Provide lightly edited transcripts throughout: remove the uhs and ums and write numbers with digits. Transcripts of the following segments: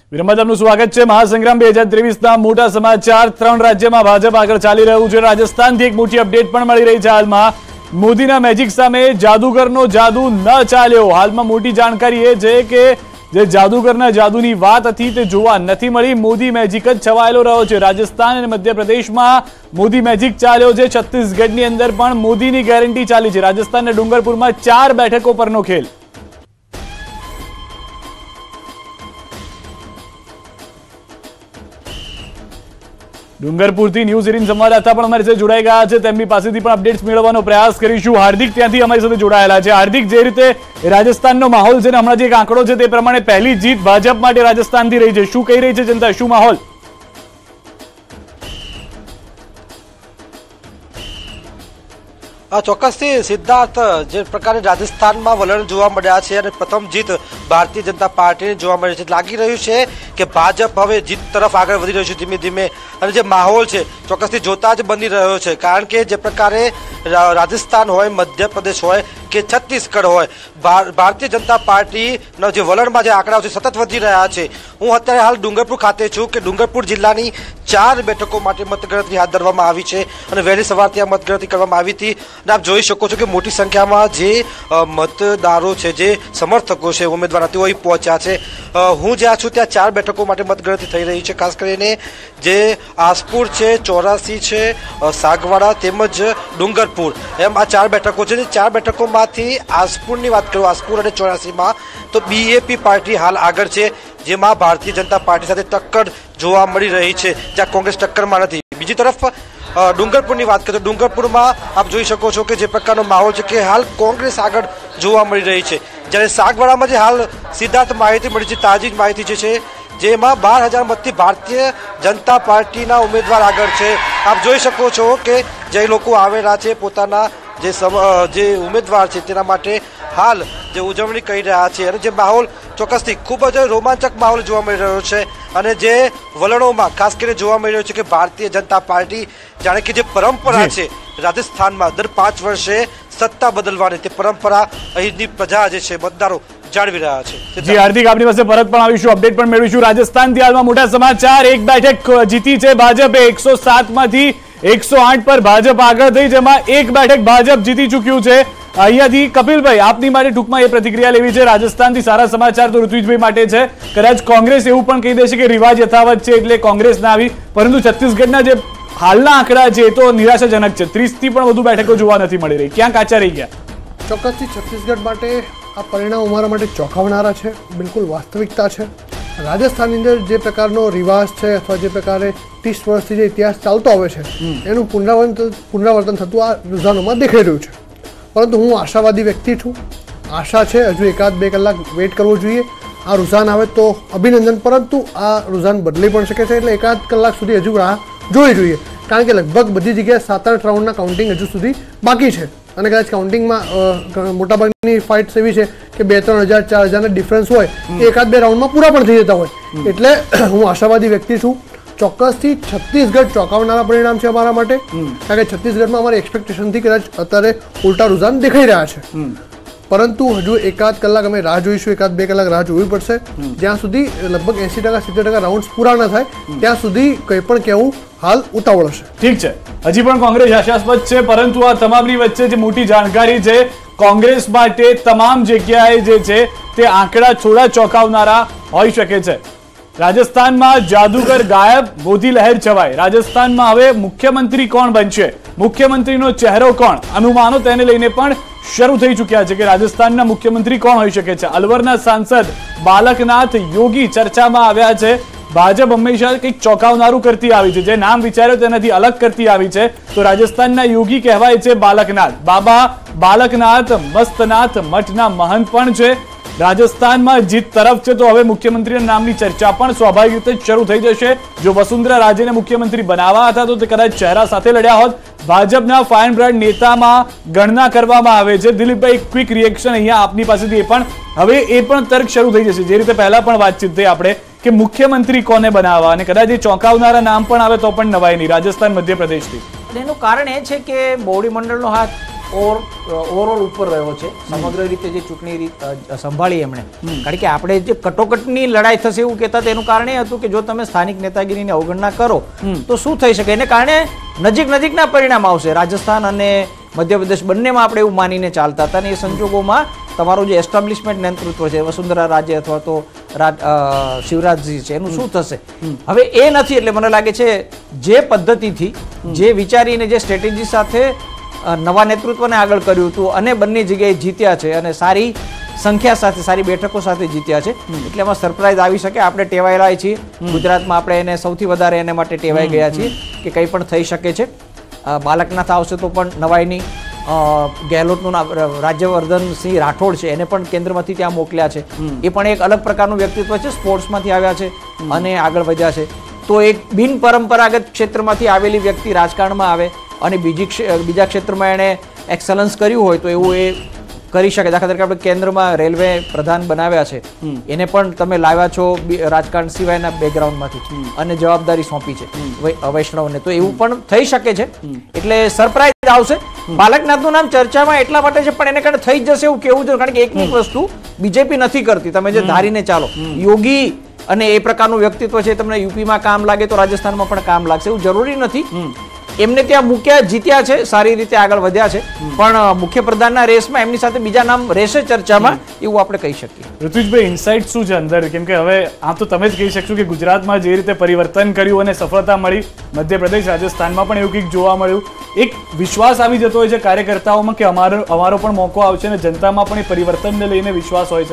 વિરમમાં આપનું સ્વાગત છે। મહાસંગ્રામ 2023ના મોટા સમાચાર। 3 રાજ્યમાં ભાજપ આગળ ચાલી રહ્યું છે। રાજસ્થાનથી એક મોટી અપડેટ પણ મળી રહી છે। હાલમાં મોદીના મેજિક સામે જાદુગરનો જાદુ ન ચાલ્યો। હાલમાં મોટી જાણકારી એ છે કે જે જાદુગરના જાદુની વાત હતી તે જોવા નથી મળી। મોદી મેજિક જ છવાયેલો રહ્યો છે। રાજસ્થાન અને મધ્યપ્રદેશમાં મોદી મેજિક ચાલ્યો છે। છત્તીસગઢની અંદર પણ મોદીની ગેરંટી ચાલી છે। રાજસ્થાનના ડુંગરપુરમાં 4 બેઠકો પરનો ખેલ। ડુંગરપુરથી ન્યૂઝ 18 સંવાદદાતા પણ અમારી સાથે જોડાઈ ગયા છે। તેમની પાસેથી પણ અપડેટ્સ મેળવવાનો પ્રયાસ કરીશું। હાર્દિક ત્યાંથી અમારી સાથે જોડાયેલા છે। હાર્દિક, જે રીતે રાજસ્થાનનો માહોલ છે ને હમણાં જે એક આંકડો છે તે પ્રમાણે પહેલી જીત ભાજપ માટે રાજસ્થાનથી રહી છે। શું કહી રહી છે જનતા, શું માહોલ? ચોક્કસથી સિદ્ધાર્થ, જે પ્રકારે રાજસ્થાનમાં વલણ જોવા મળ્યા છે અને પ્રથમ જીત ભારતીય જનતા પાર્ટીને જોવા મળી છે। લાગી રહ્યું છે કે ભાજપ હવે જીત તરફ આગળ વધી રહ્યું છે ધીમે ધીમે। અને જે માહોલ છે ચોક્કસથી જોતા જ બની રહ્યો છે, કારણ કે જે પ્રકારે રાજસ્થાન હોય, મધ્યપ્રદેશ હોય કે છત્તીસગઢ હોય, ભારતીય જનતા પાર્ટીના જે વલણમાં જે આંકડાઓ છે સતત વધી રહ્યા છે। હું અત્યારે હાલ ડુંગરપુર ખાતે છું કે ડુંગરપુર જિલ્લાની 4 બેઠકો માટે મતગણતરી હાથ ધરવામાં આવી છે અને વહેલી સવારથી આ મતગણતરી કરવામાં આવી હતી। અને આપ જોઈ શકો છો કે મોટી સંખ્યામાં જે મતદારો છે, જે સમર્થકો છે, ઉમેદવાર તેઓ અહીં પહોંચ્યા છે। હું જ્યાં છું ત્યાં 4 બેઠકો માટે મતગણતરી થઈ રહી છે। ખાસ કરીને જે આસપુર છે, ચોરાસી છે, સાગવાડા તેમજ ડુંગરપુર, એમ આ 4 બેઠકો છે। 4 બેઠકોમાંથી આસપુરની વાત કરું, આસપુર અને ચોરાસીમાં તો બીએપી પાર્ટી હાલ આગળ છે, જેમાં ભારતીય જનતા પાર્ટી સાથે ટક્કર જોવા મળી રહી છે, જ્યાં કોંગ્રેસ ટક્કરમાં નથી। બીજી તરફ ડુંગરપુરની વાત કરીએ તો ડુંગરપુરમાં આપ જોઈ શકો છો કે જે પ્રકારનો માહોલ છે કે હાલ કોંગ્રેસ આગળ જોવા મળી રહી છે। જ્યારે સાગવાડામાં જે હાલ સિદ્ધાર્થ માહિતી મળી છે, તાજી માહિતી જે છે, જેમાં 12,000 મતથી ભારતીય જનતા પાર્ટીના ઉમેદવાર આગળ છે। આપ જોઈ શકો છો કે જે લોકો આવેલા છે પોતાના જે ઉમેદવાર છે તેના માટે હાલ જે ઉજવણી કરી રહ્યા છે। અને જે માહોલ ચોક્કસથી ખૂબ જ રોમાંચક માહોલ જોવા મળી રહ્યો છે। અને જે વલણોમાં ખાસ કરીને જોવા મળી રહ્યું છે કે ભારતીય જનતા પાર્ટી જાણે કે જે પરંપરા છે રાજસ્થાનમાં દર 5 વર્ષે સત્તા બદલવાની, તે પરંપરા અહીંની પ્રજા જે છે, મતદારો જાળવી રહ્યા છે। જી હાર્દિક, આપની પાસે પરત પણ આવીશું, અપડેટ પણ મેળવીશું। રાજસ્થાનથી હાલમાં મોટા સમાચાર। એક બેઠક જીતી છે ભાજપે। 107 માંથી 108 પર ભાજપ આગળ થઈ, જેમાં એક બેઠક ભાજપ જીતી ચૂક્યું છે। અહીંયાથી કપિલભાઈ, આપની માટે ટૂંકમાં એ પ્રતિક્રિયા લેવી છે। રાજસ્થાનથી સારા સમાચાર તો ઋત્વિજભાઈ માટે છે। કદાચ કોંગ્રેસ એવું પણ કહી દેશે કે રિવાજ યથાવત છે એટલે કોંગ્રેસ ના આવી, પરંતુ છત્તીસગઢના જે હાલના આંકડા છે એ તો નિરાશાજનક છે। 30 થી પણ વધુ બેઠકો જોવા નથી મળી રહી। ક્યાં કાચા રહી ગયા? ચોક્કસથી છત્તીસગઢ માટે આ પરિણામ અમારા માટે ચોંકાવનારા છે, બિલકુલ વાસ્તવિકતા છે। રાજસ્થાનની અંદર જે પ્રકારનો રિવાજ છે અથવા જે પ્રકારે 30 વર્ષથી જે ઇતિહાસ ચાલતો આવે છે એનું પુનરાવર્તન થતું આ રૂઝાનોમાં દેખાઈ રહ્યું છે। પરંતુ હું આશાવાદી વ્યક્તિ છું। આશા છે હજુ 1-2 કલાક વેઇટ કરવો જોઈએ। આ રૂઝાન આવે તો અભિનંદન, પરંતુ આ રૂઝાન બદલી પણ શકે છે, એટલે 1-8 કલાક સુધી હજુ રાહ જોવી જોઈએ, કારણ કે લગભગ બધી જગ્યાએ 7-8 રાઉન્ડના કાઉન્ટિંગ હજુ સુધી બાકી છે। અને કદાચ કાઉન્ટિંગમાં મોટાભાગની ફાઇટ્સ એવી છે કે 2-3 હજાર 4 હજારના ડિફરન્સ હોય એ 1-2 રાઉન્ડમાં પૂરા પણ થઈ જતા હોય। એટલે હું આશાવાદી વ્યક્તિ છું। ચોક્કસથી છત્તીસગઢ ચોંકાવનારા પરિણામ છે અમારા માટે, કારણ કે છત્તીસગઢમાં અમારી એક્સપેક્ટેશનથી કદાચ અત્યારે ઉલટા રૂઝાન દેખાઈ રહ્યા છે। પરંતુ હજુ 1-8 કલાક અમે રાહ જોઈશું, 1-2 કલાક રાહ જોવી પડશે। જ્યાં સુધી લગભગ 80%-70% રાઉન્ડ્સ પૂરા ન થાય ત્યાં સુધી કંઈ પણ કહેવું હાલ ઉતાવળ હશે। ઠીક છે, હજી પણ કોંગ્રેસ આશાસ્પદ છે, પરંતુ આ તમામની વચ્ચે જે મોટી જાણકારી છે, કોંગ્રેસ માટે તમામ જગ્યાએ જે છે તે આંકડા થોડા ચોંકાવનારા હોઈ શકે છે। રાજસ્થાનમાં જાદુગર ગાયબ, મોદી લહેર છવાય। રાજસ્થાનમાં હવે મુખ્યમંત્રી કોણ બનશે, મુખ્યમંત્રીનો ચહેરો કોણ, અનુમાનો તેને લઈને પણ શરૂ થઈ ચૂક્યા છે કે રાજસ્થાનના મુખ્યમંત્રી કોણ હોઈ શકે છે। અલવરના સાંસદ બાલકનાથ યોગી ચર્ચામાં આવ્યા છે। ભાજપ હંમેશા કંઈક ચોંકાવનારું કરતી આવી છે, જે નામ વિચાર્યો તેનાથી અલગ કરતી આવી છે। તો રાજસ્થાનના યોગી કહેવાય છે બાલકનાથ। બાબા બાલકનાથ મસ્તનાથ મઠના મહંત પણ છે। રાજસ્થાનમાં જીત તરફ છે તો હવે મુખ્યમંત્રીના નામની ચર્ચા પણ સ્વાભાવિક રીતે શરૂ થઈ જશે। જો વસુંધરા રાજેને મુખ્યમંત્રી બનાવવા હતા તો તે કદાચ ચહેરા સાથે લડ્યા હોત। ભાજપના ફાઇન બ્રાન્ડ નેતામાં ગણના કરવામાં આવે છે। દિલીપભાઈ, ક્વિક રિએક્શન અહીંયા આપની પાસેથી એ પણ હવે એ પણ તર્ક શરૂ થઈ જશે, જે રીતે પહેલા પણ વાતચીત થઈ આપણે કે મુખ્યમંત્રી કોને બનાવવા, અને કદાચ એ ચોંકાવનારા નામ પણ આવે તો પણ નવાય નહીં રાજસ્થાન મધ્યપ્રદેશથી। એનું કારણ એ છે કે બોડી મંડળનો હાથ ઓવરઓલ ઉપર રહ્યો છે સમગ્ર રીતે જે ચૂંટણી સંભાળી એમણે. કારણ કે આપણે જે કટોકટની લડાઈ થશે એવું કહેતા તેનું કારણ એ હતું કે જો તમે સ્થાનિક નેતાગીરીની અવગણના કરો તો શું થઈ શકે. એને કારણે નજીકના પરિણામ આવશે. રાજસ્થાન અને મધ્યપ્રદેશ બંનેમાં આપણે એવું માનીને ચાલતા હતા અને એ સંજોગોમાં તમારું જે એસ્ટાબ્લિશમેન્ટ નેતૃત્વ છે વસુંધરા રાજે અથવા તો શિવરાજજી છે એનું શું થશે હવે એ નથી. એટલે મને લાગે છે જે પદ્ધતિથી જે વિચારીને જે સ્ટ્રેટેજી સાથે નવા નેતૃત્વને આગળ કર્યું હતું અને બંને જગ્યાએ જીત્યા છે અને સારી સંખ્યા સાથે સારી બેઠકો સાથે જીત્યા છે એટલે એમાં સરપ્રાઈઝ આવી શકે. આપણે ટેવાયેલા છીએ ગુજરાતમાં, આપણે એને સૌથી વધારે એને માટે ટેવાઈ ગયા છીએ કે કંઈ પણ થઈ શકે છે. બાલકનાથ આવશે તો પણ નવાઈની. ગેહલોતનું રાજ્યવર્ધનસિંહ રાઠોડ છે એને પણ કેન્દ્રમાંથી ત્યાં મોકલ્યા છે. એ પણ એક અલગ પ્રકારનું વ્યક્તિત્વ છે, સ્પોર્ટ્સમાંથી આવ્યા છે અને આગળ વધ્યા છે. તો એક બિન પરંપરાગત ક્ષેત્રમાંથી આવેલી વ્યક્તિ રાજકારણમાં આવે અને બીજા ક્ષેત્રમાં એણે એક્સલન્સ કર્યું હોય તો એવું એ કરી શકે. દાખલા તરીકે આપણે કેન્દ્રમાં રેલવે પ્રધાન બનાવ્યા છે એને પણ તમે લાવ્યા છો રાજકારણ સિવાયના બેકગ્રાઉન્ડમાંથી અને જવાબદારી સોંપી છે વૈષ્ણવને, તો એવું પણ થઈ શકે છે. એટલે સરપ્રાઈઝ આવશે. બાલકનાથનું નામ ચર્ચામાં એટલા માટે છે પણ એને કારણે થઈ જશે એવું કેવું છે. કારણ કે એકની વસ્તુ બીજેપી નથી કરતી. તમે જે ધારીને ચાલો યોગી અને એ પ્રકારનું વ્યક્તિત્વ છે તમને યુપીમાં કામ લાગે તો રાજસ્થાનમાં પણ કામ લાગશે એવું જરૂરી નથી. એમને ત્યાં મૂક્યા, જીત્યા છે, સારી રીતે આગળ વધ્યા છે પણ મુખ્યપ્રધાનના રેસમાં એમની સાથે બીજા નામ રહેશે ચર્ચામાં એવું આપણે કહી શકીએ. ઋત્વિજભાઈ, ઇન્સાઇટ શું છે અંદર? કેમ કે હવે આમ તો તમે જ કહી શકશો કે ગુજરાતમાં જે રીતે પરિવર્તન કર્યું અને સફળતા મળી, મધ્યપ્રદેશ રાજસ્થાનમાં પણ એવું કંઈક જોવા મળ્યું. એક વિશ્વાસ આવી જતો હોય છે કાર્યકર્તાઓમાં કે અમારો પણ મોકો આવશે અને જનતામાં પણ એ પરિવર્તનને લઈને વિશ્વાસ હોય છે.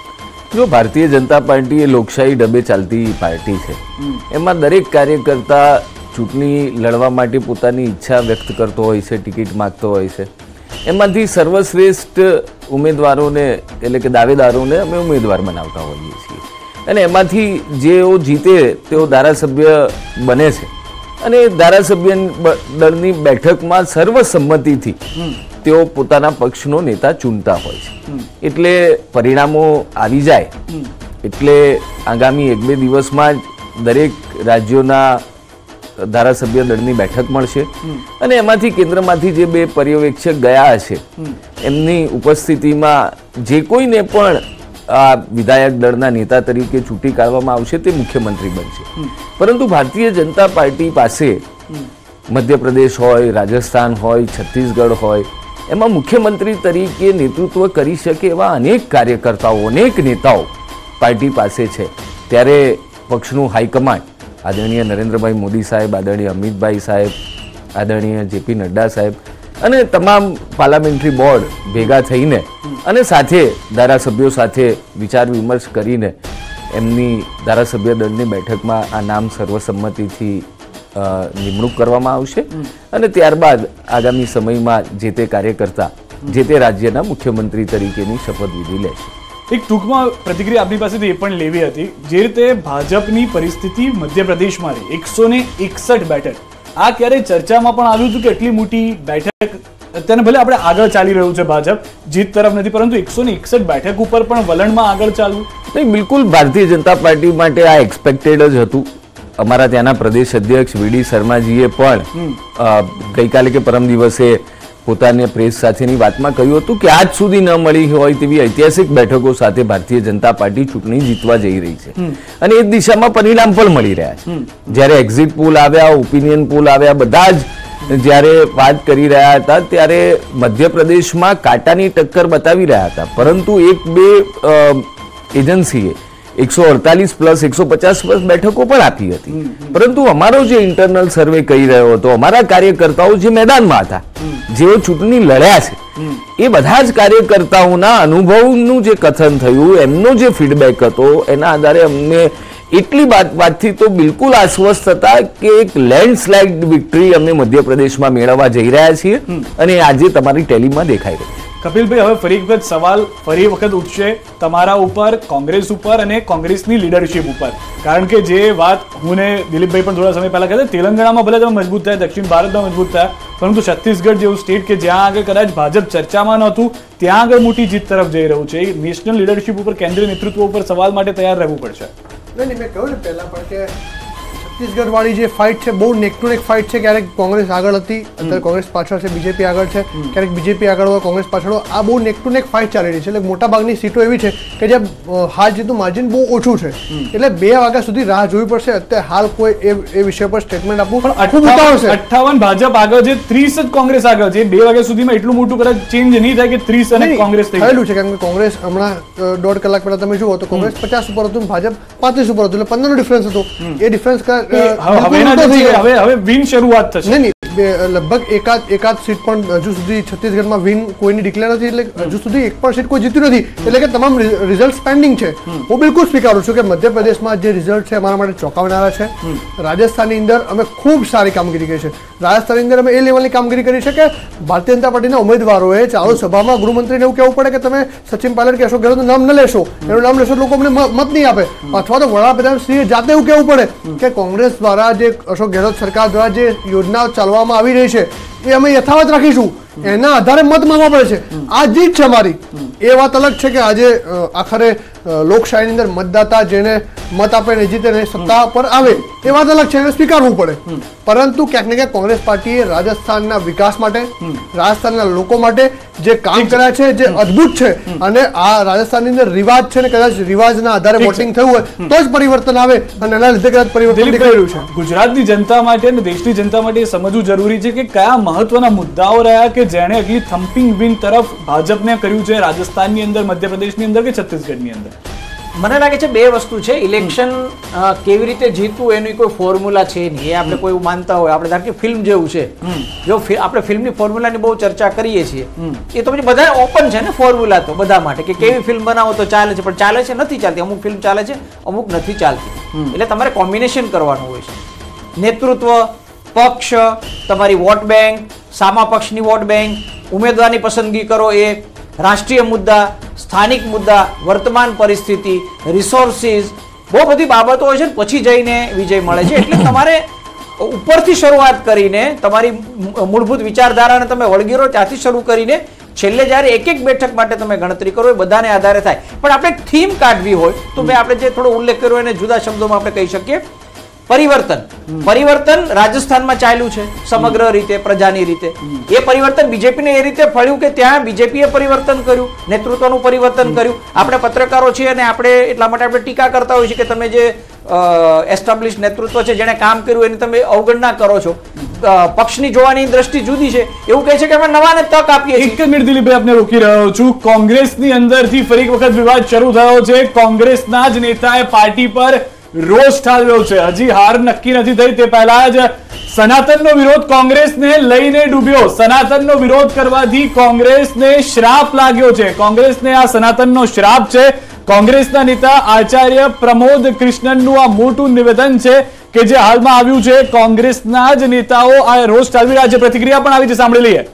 જો ભારતીય જનતા પાર્ટી એ લોકશાહી ડબે ચાલતી પાર્ટી છે, એમાં દરેક કાર્યકર્તા ચૂંટણી લડવા માટે પોતાની ઈચ્છા વ્યક્ત કરતો હોય છે, ટિકિટ માગતો હોય છે. એમાંથી સર્વશ્રેષ્ઠ ઉમેદવારોને એટલે કે દાવેદારોને અમે ઉમેદવાર બનાવતા હોઈએ છીએ અને એમાંથી જેઓ જીતે તેઓ ધારાસભ્ય બને છે અને ધારાસભ્ય દળની બેઠકમાં સર્વસંમતિથી તેઓ પોતાના પક્ષનો નેતા ચૂંટતા હોય છે. એટલે પરિણામો આવી જાય એટલે આગામી 1-2 દિવસમાં જ દરેક રાજ્યોના ધારાસભ્ય દળની બેઠક મળશે અને એમાંથી કેન્દ્રમાંથી જે 2 પર્યવેક્ષક ગયા હશે એમની ઉપસ્થિતિમાં જે કોઈને પણ આ વિધાયક દળના નેતા તરીકે ચૂંટી કાઢવામાં આવશે તે મુખ્યમંત્રી બનશે. પરંતુ ભારતીય જનતા પાર્ટી પાસે મધ્યપ્રદેશ હોય, રાજસ્થાન હોય, છત્તીસગઢ હોય, એમાં મુખ્યમંત્રી તરીકે નેતૃત્વ કરી શકે એવા અનેક કાર્યકર્તાઓ, અનેક નેતાઓ પાર્ટી પાસે છે. ત્યારે પક્ષનું હાઈકમાન્ડ આદરણીય નરેન્દ્રભાઈ મોદી સાહેબ, આદરણીય અમિતભાઈ સાહેબ, આદરણીય જેપી નડ્ડા સાહેબ અને તમામ પાર્લામેન્ટરી બોર્ડ ભેગા થઈને અને સાથે ધારાસભ્યો સાથે વિચાર વિમર્શ કરીને એમની ધારાસભ્ય દળની બેઠકમાં આ નામ સર્વસંમતિથી નિમણૂક કરવામાં આવશે અને ત્યારબાદ આગામી સમયમાં જે તે કાર્યકર્તા જે તે રાજ્યના મુખ્યમંત્રી તરીકેની શપથવિધિ લેશે. એક ટૂંકમાં પ્રતિક્રિયા આપણી પાસેથી એ પણ લેવી હતી. જે રીતે ભાજપની પરિસ્થિતિ મધ્યપ્રદેશમાં રહી 161 બેઠક, આ ક્યારે ચર્ચામાં પણ આવ્યું હતું કે એટલી મોટી બેઠક અત્યારે ભલે આપણે આગળ ચાલી રહ્યું છે ભાજપ જીત તરફ નથી પરંતુ 161 બેઠક ઉપર પણ વલણમાં આગળ ચાલવું નહીં. બિલકુલ ભારતીય જનતા પાર્ટી માટે આ એક્સપેક્ટેડ જ હતું. અમારા ત્યાંના પ્રદેશ અધ્યક્ષ વી.ડી. શર્માજીએ પણ ગઈકાલે કે પરમ દિવસે પોતાની પ્રેસ સાથેની વાતમાં કહ્યું હતું કે આજ સુધી ન મળી હોય તેવી ઐતિહાસિક બેઠકો સાથે ભારતીય જનતા પાર્ટી ચૂંટણી જીતવા જઈ રહી છે અને એ દિશામાં પરિણામ પણ મળી રહ્યા છે. જ્યારે એક્ઝિટ પોલ આવ્યા, ઓપિનિયન પોલ આવ્યા, બધા જ જ્યારે વાત કરી રહ્યા હતા ત્યારે મધ્યપ્રદેશમાં કાંટાની ટક્કર બતાવી રહ્યા હતા. પરંતુ 1-2 એજન્સીએ 148 પ્લસ 150 પ્લસ બેઠકો પણ આપી હતી. પરંતુ અમારો જે ઇન્ટરનલ સર્વે કહી રહ્યો હતો, અમારા કાર્યકર્તાઓ જે મેદાનમાં હતા, જેઓ ચૂંટણી લડ્યા છે, એ બધા જ કાર્યકર્તાઓના અનુભવનું જે કથન થયું, એમનો જે ફીડબેક હતો, એના આધારે અમને એટલી વાતથી તો બિલકુલ આશ્વસ્ત હતા કે એક લેન્ડસ્લાઇડ વિક્ટરી અમે મધ્યપ્રદેશમાં મેળવવા જઈ રહ્યા છીએ અને આજે તમારી ટેલીમાં દેખાઈ રહી. કપિલભાઈ, હવે ફરી વખત સવાલ ફરી વખત ઉઠશે તમારા ઉપર, કોંગ્રેસ ઉપર અને કોંગ્રેસની લીડરશિપ ઉપર. કારણ કે જે વાત હું ને દિલીપભાઈ પણ થોડા સમય પહેલા કહેતા, તેલંગાણામાં ભલે તમે મજબૂત થયા, દક્ષિણ ભારતમાં મજબૂત થયા, પરંતુ છત્તીસગઢ જેવું સ્ટેટ કે જ્યાં આગળ કદાચ ભાજપ ચર્ચામાં નહોતું ત્યાં આગળ મોટી જીત તરફ જઈ રહ્યું છે. નેશનલ લીડરશિપ ઉપર, કેન્દ્રીય નેતૃત્વ ઉપર સવાલ માટે તૈયાર રહેવું પડશે. નહીં, મેં કહ્યું ને પહેલા પણ કે છત્તીસગઢ વાળી જે ફાઇટ છે બહુ નેક ટુ નેક ફાઇટ છે. ક્યારેક કોંગ્રેસ આગળ હતી, અત્યારે કોંગ્રેસ પાછળ છે, બીજેપી આગળ છે, ક્યારેક બીજેપી આગળ હોય, કોંગ્રેસ પાછળ હોય. આ બહુ નેક ટુ નેક ફાઇટ ચાલી રહી છે. એટલે મોટા ભાગની સીટો એવી છે કે જે હાર જીતનું માર્જિન બહુ ઓછું છે. એટલે 2 વાગ્યા સુધી રાહ જોવી પડશે. અત્યારે હાલ કોઈ એ વિષય પર સ્ટેટમેન્ટ આપવું ખૂબ ઉતાવળ છે. 58 ભાજપ આગળ છે, 30 જ કોંગ્રેસ આગળ છે. 2 વાગ્યા સુધીમાં એટલું મોટું કદાચ ચેન્જ નહીં થાય કે 30 અને કોંગ્રેસ થયેલું છે. કેમ કે કોંગ્રેસ હમણાં 1.5 કલાક પહેલા તમે જુઓ તો કોંગ્રેસ 50 ઉપર હતું, ભાજપ 35 ઉપર હતું. એટલે 15 નો ડિફરન્સ હતો. એ ડિફરન્સ હવે વિન શરૂઆત થશે. નહીં, લગભગ એકાદ સીટ પણ હજુ સુધી છત્તીસગઢમાં વિન કોઈની ડિક્લેર નથી. એટલે હજુ સુધી એક પણ સીટ કોઈ જીત્યું નથી. એટલે કે તમામ રિઝલ્ટ પેન્ડિંગ છે. હું બિલકુલ સ્વીકારું છું કે મધ્યપ્રદેશમાં જે રિઝલ્ટ છે અમારા માટે ચોંકાવનારા છે. રાજસ્થાનની અંદર અમે ખૂબ સારી કામગીરી કરી છે. રાજસ્થાનની અંદર અમે એ લેવલની કામગીરી કરી છે કે ભારતીય જનતા પાર્ટીના ઉમેદવારોએ ચાલુ સભામાં ગૃહમંત્રીને એવું કહેવું પડે કે તમે સચિન પાયલટ કે અશોક ગેહલોતનું નામ ન લેશો, એનું નામ લેશો લોકો અમને મત નહીં આપે. અથવા તો વડાપ્રધાન શ્રીએ જાતે એવું કહેવું પડે કે કોંગ્રેસ દ્વારા જે અશોક ગેહલોત સરકાર દ્વારા જે યોજનાઓ ચાલવામાં આવી રહી છે એ અમે યથાવત રાખીશું. એના આધારે મત માંગવા પડે છે. આ જીત છે અમારી. એ વાત અલગ છે કે આજે આખરે લોકશાહીની અંદર મતદાતા જેને મત આપે ને જીતે ને સત્તા પર આવે એ વાત અલગ છે, એને સ્વીકારવું પડે. પરંતુ ક્યાંક ને ક્યાંક કોંગ્રેસ પાર્ટીએ રાજસ્થાનના વિકાસ માટે, રાજસ્થાનના લોકો માટે જે કામ કર્યા છે જે અદ્ભુત છે. અને આ રાજસ્થાનની અંદર રિવાજ છે ને કદાચ રિવાજના આધારે વોટિંગ થયું હોય તો જ પરિવર્તન આવે અને એના લીધે કદાચ પરિવર્તન દેખાઈ રહ્યું છે. ગુજરાતની જનતા માટે અને દેશની જનતા માટે એ સમજવું જરૂરી છે કે કયા મહત્વના મુદ્દાઓ રહ્યા કે જેણે એટલી થમ્પિંગ વિન તરફ ભાજપને કર્યું છે રાજસ્થાનની અંદર, મધ્યપ્રદેશની અંદર કે છત્તીસગઢની અંદર. મને લાગે છે 2 વસ્તુ છે. ઇલેક્શન કેવી રીતે જીતવું એની કોઈ ફોર્મ્યુલા છે નહીં. એ આપણે કોઈ માનતા હોય, આપણે ધારો કે ફિલ્મ જેવું છે. જો આપણે ફિલ્મની ફોર્મ્યુલાની બહુ ચર્ચા કરીએ છીએ એ તો પછી બધા ઓપન છે ને ફોર્મ્યુલા તો બધા માટે કે કેવી ફિલ્મ બનાવો તો ચાલે છે, પણ ચાલે છે નથી ચાલતી. અમુક ફિલ્મ ચાલે છે, અમુક નથી ચાલતી. એટલે તમારે કોમ્બિનેશન કરવાનું હોય છે. નેતૃત્વ, પક્ષ, તમારી વોટ બેંક, સામા પક્ષની વોટ બેંક, ઉમેદવારની પસંદગી કરો, એ રાષ્ટ્રીય મુદ્દા, સ્થાનિક મુદ્દા, વર્તમાન પરિસ્થિતિ, રિસોર્સિસ, બહુ બધી બાબતો હોય છે. પછી જઈને વિજય મળે છે. એટલે તમારે ઉપરથી શરૂઆત કરીને તમારી મૂળભૂત વિચારધારાને તમે વળગી રહો, ત્યાંથી શરૂ કરીને છેલ્લે જ્યારે એક બેઠક માટે તમે ગણતરી કરો એ બધાને આધારે થાય. પણ આપણે એક થીમ કાઢવી હોય તો મેં આપણે જે થોડો ઉલ્લેખ કર્યો એને જુદા શબ્દોમાં આપણે કહી શકીએ. પરિવર્તન રાજસ્થાનમાં ચાલ્યું છે સમગ્ર રીતે, પ્રજાની રીતે. એ પરિવર્તન બીજેપીને એ રીતે ફળ્યું કે ત્યાં બીજેપીએ પરિવર્તન કર્યું, નેતૃત્વનું પરિવર્તન કર્યું. આપણે પત્રકારો છીએ અને આપણે એટલા માટે આપણે ટીકા કરતા હોઈએ છીએ કે તમે જે એસ્ટાબ્લિશ નેતૃત્વ છે જેણે કામ કર્યું એની તમે અવગણના કરો છો. પક્ષની જોવાની દ્રષ્ટિ જુદી છે. એવું કહે છે કે અમે નવાને તક આપીએ છીએ. એક મિનિટ દિલીપભાઈ આપને રોકી રહ્યો છું. કોંગ્રેસની અંદરથી ફરી એક વખત વિવાદ શરૂ થયો છે. કોંગ્રેસના જ નેતાએ પાર્ટી પર રોષ ઠાલવ્યો છે. હજી હાર નક્કી નથી થઈ તે પહેલા જ સનાતનનો વિરોધ કોંગ્રેસને લઈને ડૂબ્યો. સનાતનનો વિરોધ કરવાથી કોંગ્રેસને શ્રાપ લાગ્યો છે. કોંગ્રેસને આ સનાતનનો શ્રાપ છે. કોંગ્રેસના નેતા આચાર્ય પ્રમોદ કૃષ્ણનનું આ મોટું નિવેદન છે કે જે હાલમાં આવ્યું છે. કોંગ્રેસના જ નેતાઓ આ રોષ ઠાલવી રહ્યા છે. પ્રતિક્રિયા પણ આવી છે, સાંભળી લઈએ.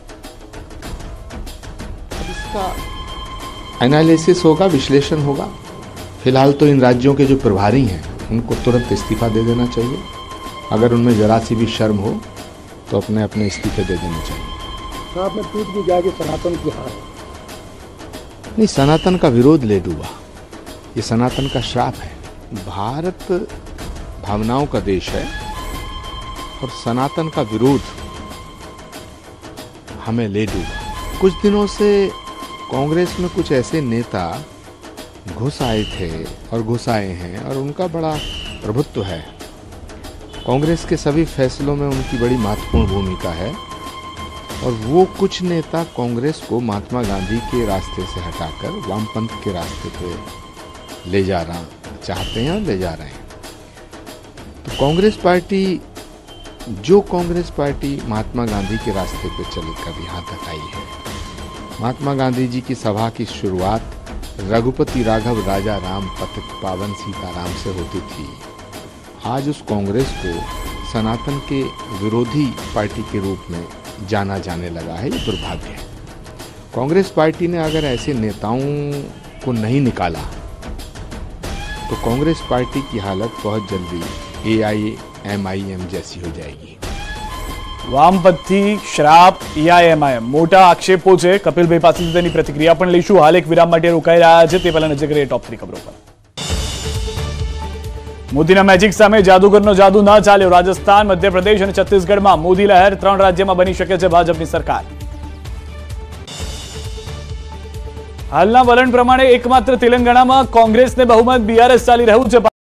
एनालिसिस होगा, विश्लेषण होगा. फिलहाल तो इन राज्यों के जो प्रभारी हैं उनको तुरंत इस्तीफा दे देना चाहिए. अगर उनमें जरा सी भी शर्म हो तो अपने अपने इस्तीफे दे देने चाहिए. आपने टूट भी जाएगी सनातन की हार. नहीं, सनातन का विरोध ले डूबा. ये सनातन का श्राप है. भारत भावनाओं का देश है और सनातन का विरोध हमें ले डूबा. कुछ दिनों से कांग्रेस में कुछ ऐसे नेता घुस आए थे और घुस आए हैं और उनका बड़ा प्रभुत्व है. कांग्रेस के सभी फैसलों में उनकी बड़ी महत्वपूर्ण भूमिका है और वो कुछ नेता कांग्रेस को महात्मा गांधी के रास्ते से हटाकर वामपंथ के रास्ते पे ले जा रहा चाहते हैं और ले जा रहे हैं. तो कांग्रेस पार्टी महात्मा गांधी के रास्ते पे चल कर यहाँ तक आई है. महात्मा गांधी जी की सभा की शुरुआत रघुपति राघव राजा राम पथित पावन सीताराम से होती थी. आज उस कांग्रेस को सनातन के विरोधी पार्टी के रूप में जाना जाने लगा है. ये दुर्भाग्य है. कांग्रेस पार्टी ने अगर ऐसे नेताओं को नहीं निकाला तो कांग्रेस पार्टी की हालत बहुत जल्दी AIMIM जैसी हो जाएगी. વામપંથી શ્રાપ AIMIM મોટા આક્ષેપો છે. કપિલભાઈ પાસેથી તેની પ્રતિક્રિયા પણ લઈશું. હાલ એક વિરામ માટે રોકાઈ રહ્યા છે તે પહેલા નજર કરીએ ટોપ 3 ખબરો પર. મોદીના મેજિક સામે જાદુગરનો જાદુ ન ચાલ્યો. રાજસ્થાન, મધ્યપ્રદેશ અને છત્તીસગઢમાં મોદી લહેર. 3 રાજ્યમાં બની શકે છે ભાજપની સરકાર. હાલના વલણ પ્રમાણે એકમાત્ર તેલંગાણામાં કોંગ્રેસને બહુમત. બીઆરએસ ચાલી રહ્યું છે.